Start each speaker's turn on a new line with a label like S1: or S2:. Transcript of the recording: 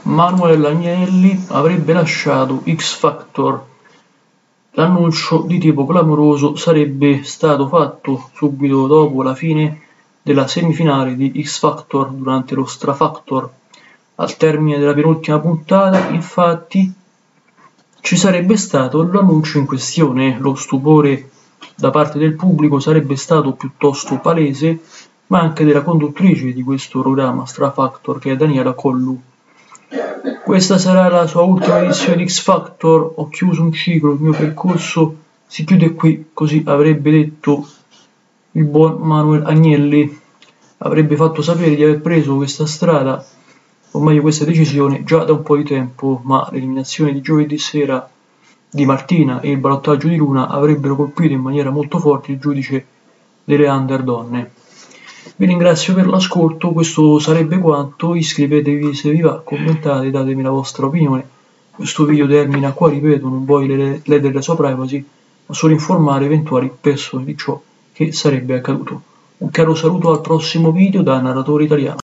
S1: Manuel Agnelli avrebbe lasciato X Factor. L'annuncio di tipo clamoroso sarebbe stato fatto subito dopo la fine della semifinale di X Factor durante lo Stra Factor. Al termine della penultima puntata, infatti, ci sarebbe stato l'annuncio in questione. Lo stupore da parte del pubblico sarebbe stato piuttosto palese, ma anche della conduttrice di questo programma Stra Factor, che è Daniela Collu. Questa sarà la sua ultima edizione di X Factor, ho chiuso un ciclo, il mio percorso si chiude qui, così avrebbe detto il buon Manuel Agnelli. Avrebbe fatto sapere di aver preso questa strada, o meglio questa decisione, già da un po' di tempo, ma l'eliminazione di giovedì sera di Martina e il ballottaggio di Luna avrebbero colpito in maniera molto forte il giudice delle under donne. Vi ringrazio per l'ascolto, questo sarebbe quanto, iscrivetevi se vi va, commentate, datemi la vostra opinione. Questo video termina qua, ripeto, non voglio ledere la sua privacy, ma solo informare eventuali persone di ciò che sarebbe accaduto. Un caro saluto al prossimo video da Narratore Italiano.